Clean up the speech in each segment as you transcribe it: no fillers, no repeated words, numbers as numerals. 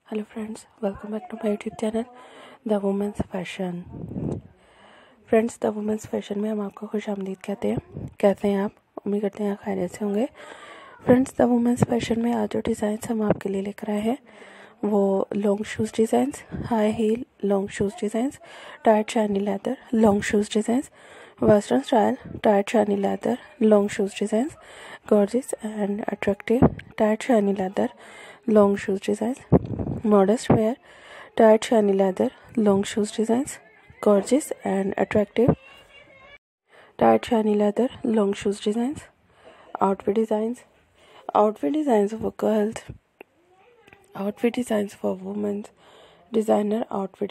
Hello friends, welcome back to my YouTube channel the women's fashion. Friends, the women's fashion में हम आपको खुश आमदीद कहते हैं। कैसे हैं आप? उम्मीद करते हैं खैरियत से होंगे। फ्रेंड्स, द वुमेंस फैशन में आज जो डिज़ाइंस हम आपके लिए लेकर आए हैं वो long shoes designs, high heel long shoes designs, tight shiny leather long shoes designs, western style tight shiny leather long shoes designs, gorgeous and attractive tight shiny leather long shoes designs, modest wear tight shiny leather long shoes designs, gorgeous and attractive tight shiny leather long shoes designs, outfit designs for girls, outfit designs for women, designer outfit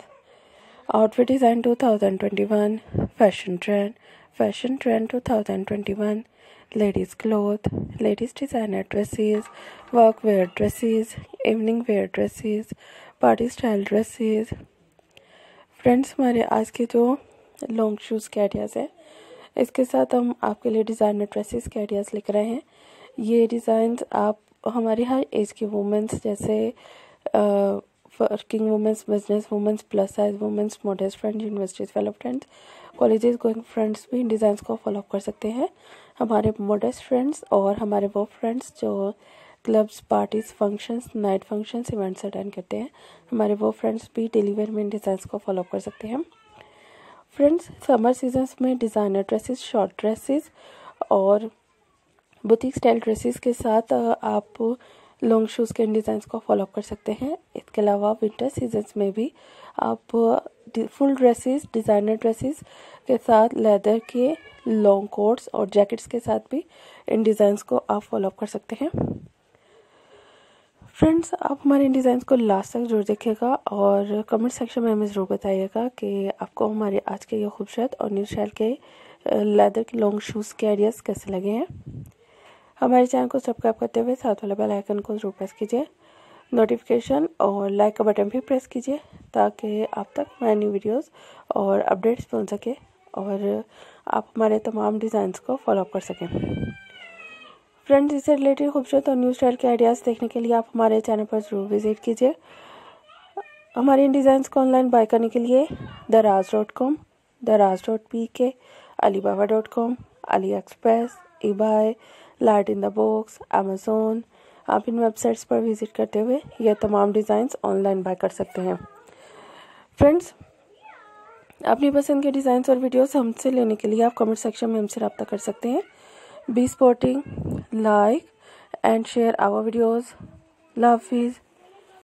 design 2021, fashion trend 2021, ladies cloth, ladies designer dresses, work wear dresses, evening wear dresses, party style dresses। Friends, हमारे आज के जो long shoes के ideas हैं इसके साथ हम आपके लिए डिज़ाइनर ड्रेसेस के आइडियाज़ लेकर आए हैं। ये डिज़ाइंस आप हमारी हर एज की वुमेंस जैसे working womens, business womens, plus size womens, modest friends, universities fellow friends, colleges going friends भी इन डिज़ाइंस को फॉलो कर सकते हैं। हमारे मॉडेस्ट फ्रेंड्स और हमारे वो फ्रेंड्स जो clubs, parties, functions, night functions, events attend करते हैं, हमारे वो फ्रेंड्स भी डेली वेयर में इन डिज़ाइंस को फॉलो कर सकते हैं। फ्रेंड्स, समर सीजन्स में डिज़ाइनर ड्रेसेस, शॉर्ट ड्रेसेस और बुटीक स्टाइल ड्रेसेस के साथ आप लॉन्ग शूज़ के इन डिज़ाइंस को फॉलो कर सकते हैं। इसके अलावा विंटर सीजन्स में भी आप फुल ड्रेसेस, डिज़ाइनर ड्रेसेस के साथ लेदर के लॉन्ग कोट्स और जैकेट्स के साथ भी इन डिज़ाइंस को आप फॉलो कर सकते हैं। फ्रेंड्स, आप हमारे इन डिज़ाइंस को लास्ट तक जरूर देखिएगा और कमेंट सेक्शन में हमें ज़रूर बताइएगा कि आपको हमारे आज के ये खूबसूरत और न्यू स्टाइल के लेदर के लॉन्ग शूज़ के आइडियाज़ कैसे लगे हैं। हमारे चैनल को सब्सक्राइब करते हुए साथ वाले बेल आइकन को जरूर प्रेस कीजिए, नोटिफिकेशन और लाइक का बटन भी प्रेस कीजिए ताकि आप तक हमारी न्यू वीडियोस और अपडेट्स पहुंच सके और आप हमारे तमाम डिज़ाइंस को फॉलो कर सकें। फ्रेंड्स, इससे रिलेटेड खूबसूरत और न्यू स्टाइल के आइडियाज़ देखने के लिए आप हमारे चैनल पर ज़रूर विजिट कीजिए। हमारे इन डिज़ाइंस को ऑनलाइन बाय करने के लिए daraz.com, daraz.pk, alibaba.com, AliExpress, eBay, light in the box, Amazon, आप इन वेबसाइट्स पर विजिट करते हुए ये तमाम डिज़ाइंस ऑनलाइन बाय कर सकते हैं। फ्रेंड्स, अपनी पसंद के डिज़ाइंस और वीडियोस हमसे लेने के लिए आप कमेंट सेक्शन में हमसे रब्ता कर सकते हैं। Be supporting, like and share our videos. Love हाफिज़।